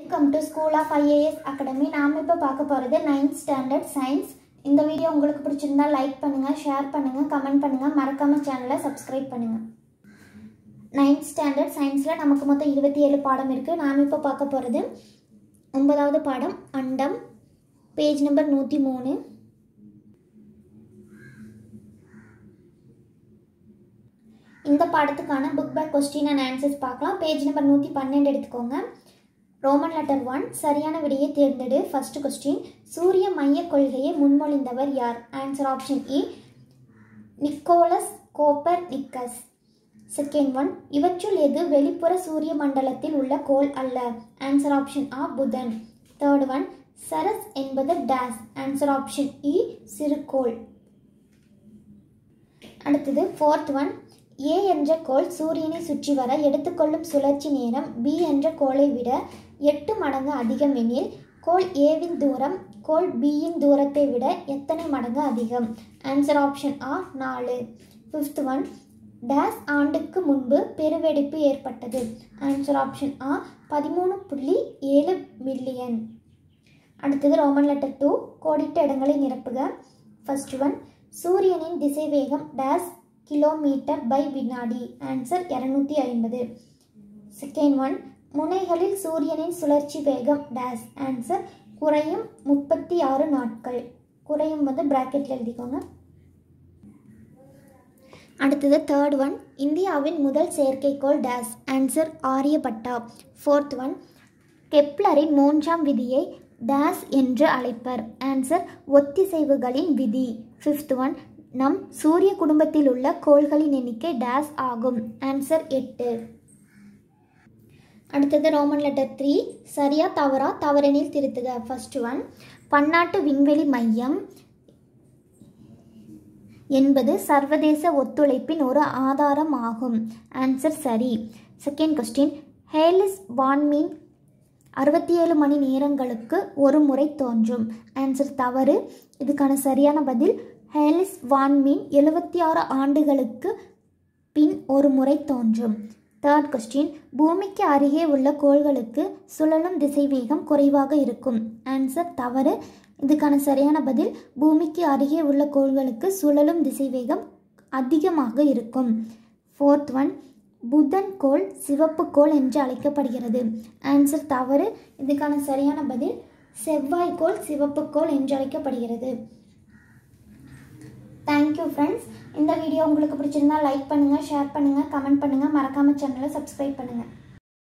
Welcome to School of IAS Academy. நாம இப்ப பார்க்க போறது 9th standard science. இந்த வீடியோ உங்களுக்கு பிடிச்சிருந்தா லைக் பண்ணுங்க, ஷேர் பண்ணுங்க, கமெண்ட் பண்ணுங்க, மறக்காம சேனலை சப்ஸ்கிரைப் பண்ணுங்க. 9th standard scienceல நமக்கு மொத்தம் 27 பாடம் இருக்கு. நாம இப்ப பார்க்க போறது 9வது பாடம் அண்டம், பேஜ் நம்பர் 103. இந்த பாடத்துக்கான book back question and answers பார்க்கலாம். பேஜ் நம்பர் 112 எடுத்துக்கோங்க. ரோமன் லெட்டர் 1 சரியான விடையை தேர்ந்தெடு. ஃபர்ஸ்ட் क्वेश्चन சூரிய மைய கொள்கையை முன்மொழிந்தவர் யார்? ஆன்சர் ஆப்ஷன் இ நிக்கோலஸ் கோப்பர்நிக்கஸ். செகண்ட் ஒன் இவற்றுள் எது வெளிப்புற சூரிய மண்டலத்தில் உள்ள கோள் அல்ல? ஆன்சர் ஆப்ஷன் ஆ புதன். தேர்ட் ஒன் சரஸ் என்பது டேஸ்? ஆன்சர் ஆப்ஷன் இ சிறுகோள். அடுத்தது ஃபோர்த் ஒன் ஏ என்ற கோள் சூரியனை சுற்றி வர எடுத்துக்கொள்ளும் சுழற்சி நேரம் பி என்ற கோளை விட 8 மடங்கு அதிகம் எனில் கோள் ஏவின் தூரம் கோள் பியின் தூரத்தை விட எத்தனை மடங்கு அதிகம்? ஆன்சர் ஆப்ஷன் ஆ 4. ஃபிஃப்த் ஒன் டேஸ் ஆண்டுக்கு முன்பு பெருவெடிப்பு ஏற்பட்டது? ஆன்சர் ஆப்ஷன் ஆ 13.7 மில்லியன். அடுத்தது ரோமன் லெட்டர் 2 கோடிட்ட இடங்களை நிரப்புக. ஃபர்ஸ்ட் ஒன் சூரியனின் திசைவேகம் டேஸ் கிலோமீட்டர் பை வினாடி? ஆன்சர் 250. செகண்ட் ஒன் முனைகளில் சூரியனின் சுழற்சி வேகம் டேஸ்? ஆன்சர் குறையும் 36 நாட்கள். குறையும் வந்து பிராக்கெட்டில் எழுதிக்கோங்க. அடுத்தது தேர்ட் ஒன் இந்தியாவின் முதல் செயற்கைக்கோள் dash? Answer Aryabhata. Fourth one கெப்லரின் 3ஆம் விதியை டேஸ் என்று அழைப்பர்? ஆன்சர் ஒத்திசைவுகளின் விதி. ஃபிஃப்த் ஒன் நம் சூரிய குடும்பத்தில் உள்ள கோள்களின் எண்ணிக்கை டேஸ் ஆகும்? ஆன்சர் 8. அடுத்தது ரோமன் லெட்டர் 3 சரியா தவறா? தவறெனில் திருத்துக. ஃபர்ஸ்ட் ஒன் பன்னாட்டு விண்வெளி மையம் என்பது சர்வதேச ஒத்துழைப்பின் ஒரு ஆதாரம் ஆகும்? ஆன்சர் சரி. செகண்ட் கொஸ்டின் ஹேலிஸ் வான்மீன் 67 மணி நேரங்களுக்கு ஒரு முறை தோன்றும்? ஆன்சர் தவறு. இதுக்கான சரியான பதில் ஹேலிஸ் வான்மீன் 76 ஆண்டுகளுக்கு பின் ஒரு முறை தோன்றும். தேர்ட் கொஸ்டின் பூமிக்கு அருகே உள்ள கோள்களுக்கு சுழலும் திசைவேகம் குறைவாக இருக்கும்? ஆன்சர் தவறு. இதுக்கான சரியான பதில் பூமிக்கு அருகே உள்ள கோள்களுக்கு சுழலும் திசைவேகம் அதிகமாக இருக்கும். ஃபோர்த் ஒன் புதன் கோள் சிவப்பு கோள் என்று அழைக்கப்படுகிறது? ஆன்சர் தவறு. இதுக்கான சரியான பதில் செவ்வாய்க்கோள் சிவப்பு கோள் என்று அழைக்கப்படுகிறது. Thank you friends. இந்த வீடியோ உங்களுக்கு பிடிச்சிருந்தா லைக் பண்ணுங்கள், ஷேர் பண்ணுங்கள், கமெண்ட் பண்ணுங்கள், மறக்காமல் சேனலை சப்ஸ்கிரைப் பண்ணுங்கள்.